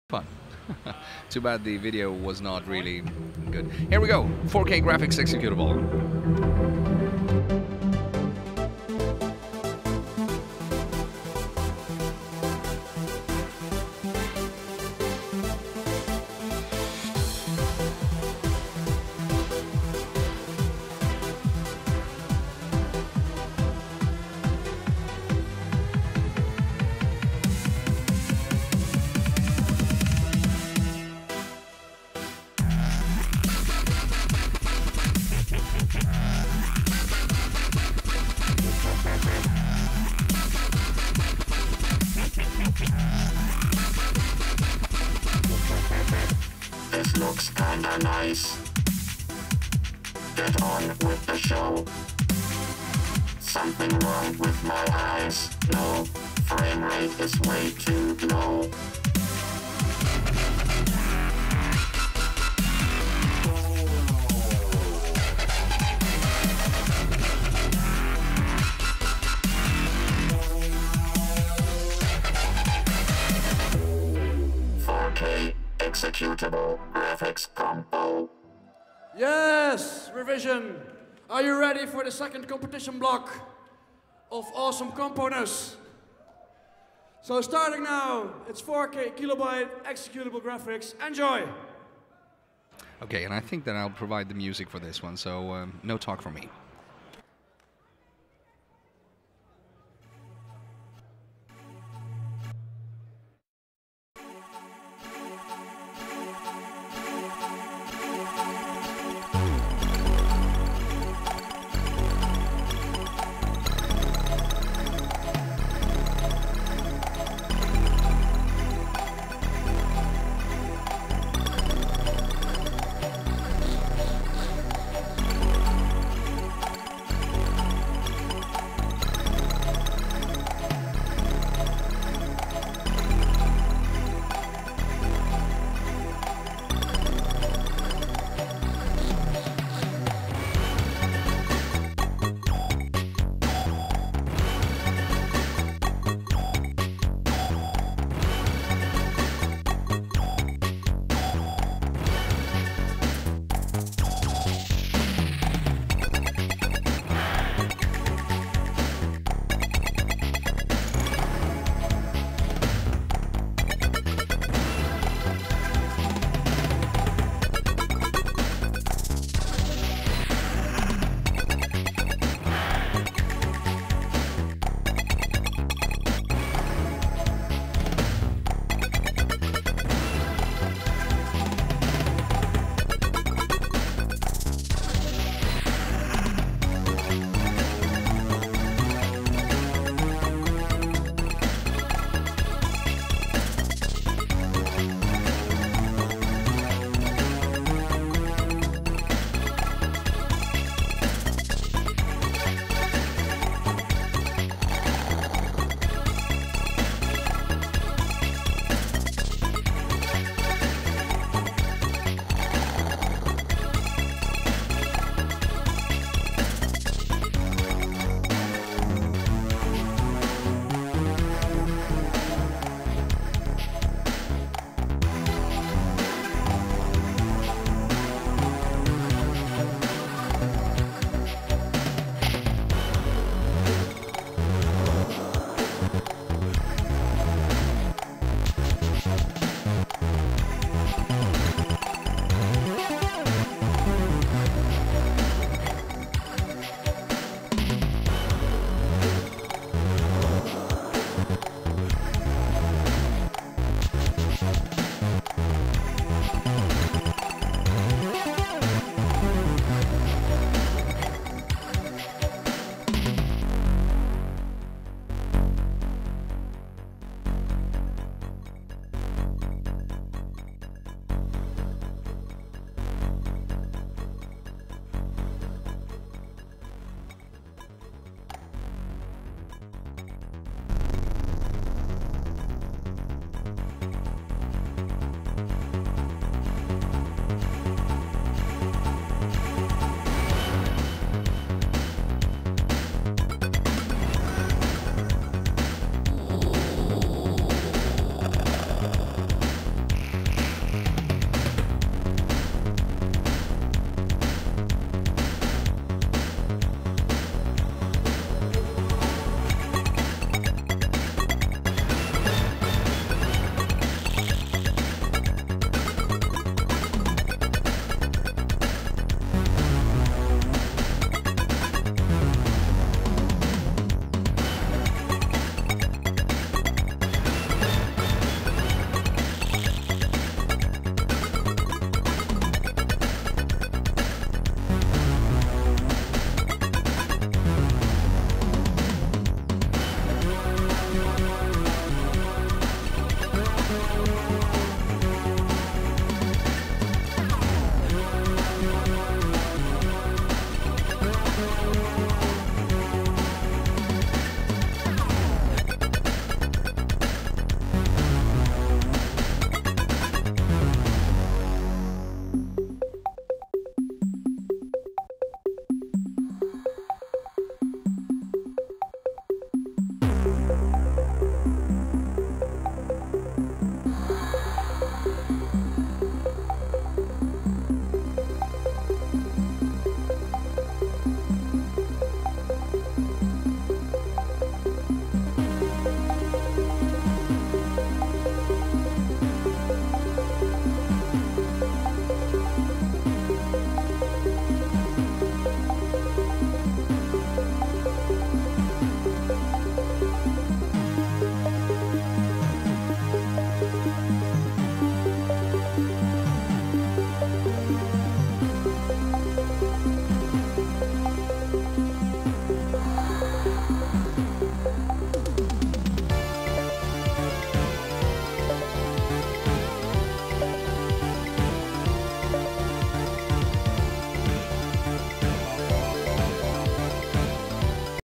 Fun. Too bad the video was not really good. Here we go. 4K graphics executable. This looks kinda nice. Get on with the show. Something wrong with my eyes. No, frame rate is way too low. Executable graphics compo. Yes, revision. Are you ready for the second competition block of awesome components? So starting now, it's 4K kilobyte executable graphics. Enjoy. Okay, and I think that I'll provide the music for this one, so no talk from me.